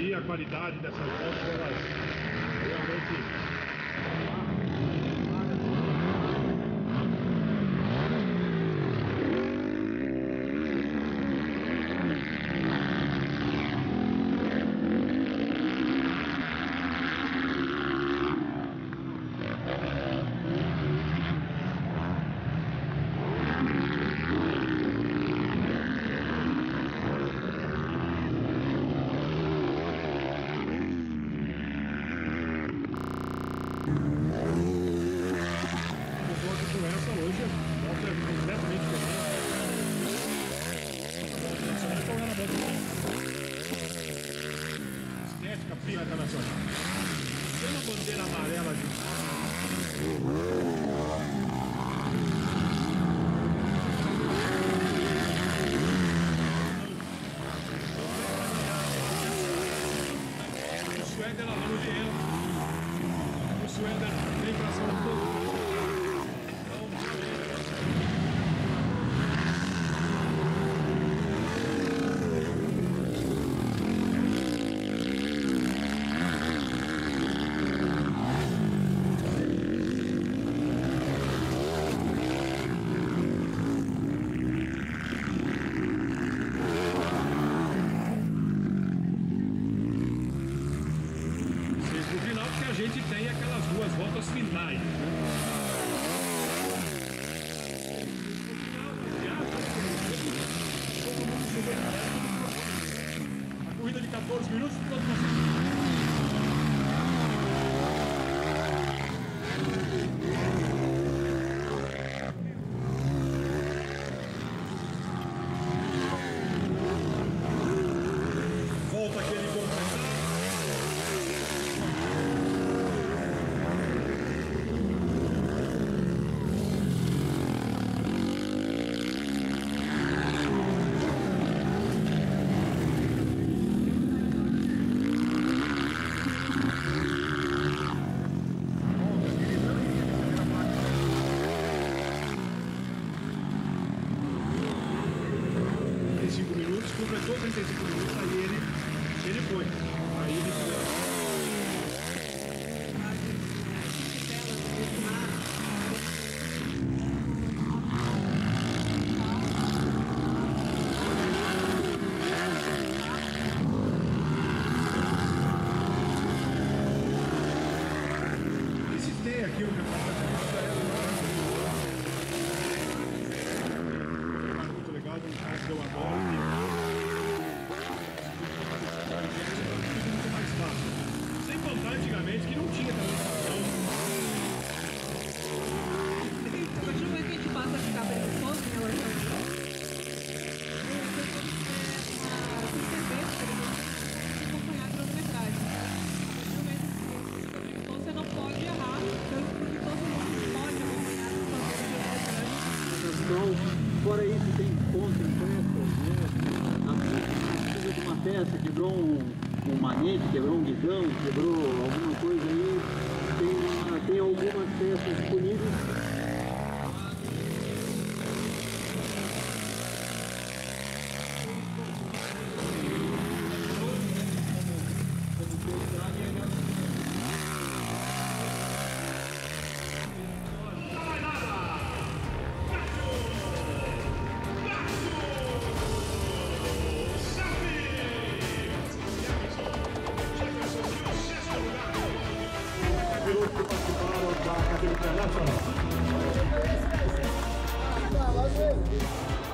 medir a qualidade dessas motos, elas realmente... Hoje a moto é completamente diferente. Estética fria internacional. Tem uma bandeira amarela de... O Suéter lá no dinheiro. O Suéter vem pra São Paulo. A gente tem aquelas duas voltas finais, né? A corrida de 14 minutos, todo mundo... Volta aquele bom. Completou 35 minutos, aí ele foi. Aí ele foi. Esse T aqui, o muito legal, um cara que eu adoro. Muito mais fácil. Sem contar antigamente que não tinha também. A partir do momento que a gente passa a ficar preguiçoso em relação a isso, acompanhar a cronometragem. Você não pode errar, tanto porque todo mundo pode acompanhar a cronometragem. Fora isso, tem pontos em peças, né? De uma peça, quebrou um manete, quebrou um guidão, quebrou alguma coisa aí, tem algumas peças disponíveis. Pilotos que participaram da categoria nacional.